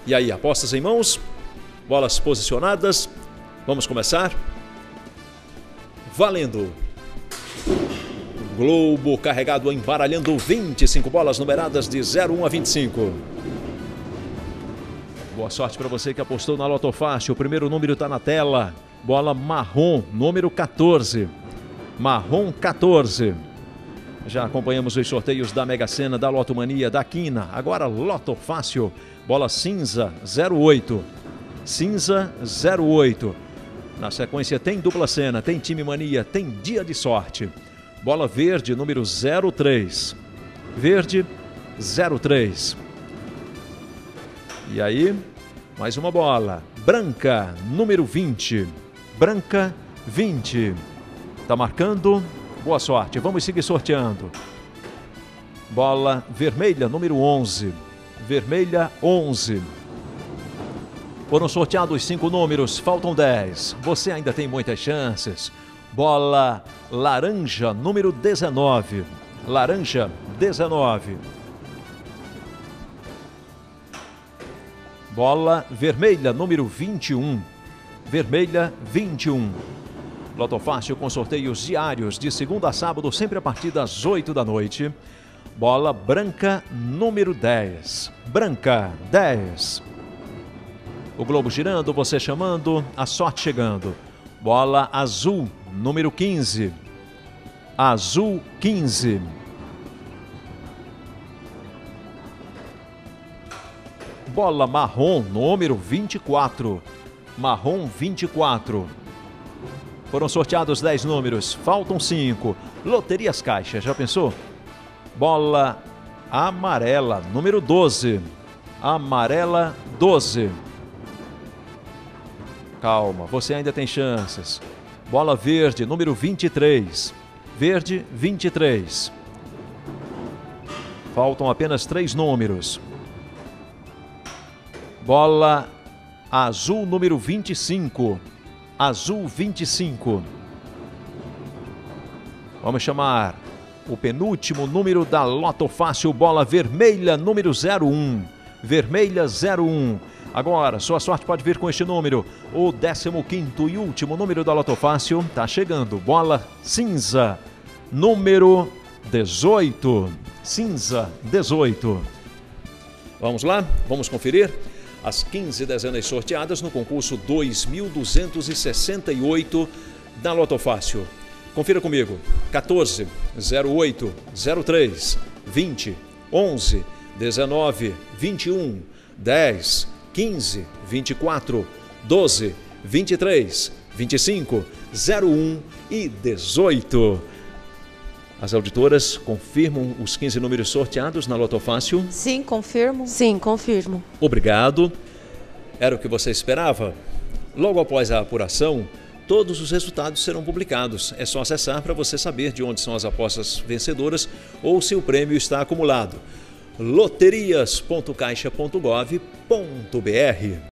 E aí, apostas em mãos? Bolas posicionadas? Vamos começar? Valendo! Globo carregado embaralhando 25 bolas numeradas de 01 a 25. Boa sorte para você que apostou na Loto Fácil. O primeiro número está na tela. Bola marrom, número 14. Marrom 14. Já acompanhamos os sorteios da Mega Sena, da Loto Mania, da Quina. Agora Loto Fácil. Bola cinza 08. Cinza 08. Na sequência tem dupla cena, tem time mania, tem dia de sorte. Bola verde, número 03. Verde 03. E aí, mais uma bola. Branca, número 20. Branca 20. Tá marcando? Boa sorte. Vamos seguir sorteando. Bola vermelha, número 11. Vermelha 11. Foram sorteados 5 números, faltam 10. Você ainda tem muitas chances. Bola laranja, número 19. Laranja 19. Bola vermelha, número 21. Vermelha 21. Loto Fácil com sorteios diários de segunda a sábado, sempre a partir das 8 da noite. Bola branca, número 10. Branca 10. O globo girando, você chamando, a sorte chegando. Bola azul, número 15. Azul 15. Bola marrom, número 24. Marrom 24. Foram sorteados 10 números, faltam 5. Loterias Caixa, já pensou? Bola amarela, número 12. Amarela 12. Calma, você ainda tem chances. Bola verde, número 23. Verde 23. Faltam apenas 3 números. Bola azul, número 25. Azul 25. Vamos chamar o penúltimo número da Loto Fácil. Bola vermelha, número 01. Vermelha 01. Agora, sua sorte pode vir com este número. O 15º e último número da Loto Fácil está chegando. Bola cinza, número 18. Cinza 18. Vamos lá? Vamos conferir as 15 dezenas sorteadas no concurso 2268 da Loto Fácil. Confira comigo. 14, 08, 03, 20, 11, 19, 21, 10, 15, 24, 12, 23, 25, 01 e 18. As auditoras confirmam os 15 números sorteados na Loto Fácil? Sim, confirmo. Sim, confirmo. Obrigado. Era o que você esperava? Logo após a apuração, todos os resultados serão publicados. É só acessar para você saber de onde são as apostas vencedoras ou se o prêmio está acumulado. loterias.caixa.gov.br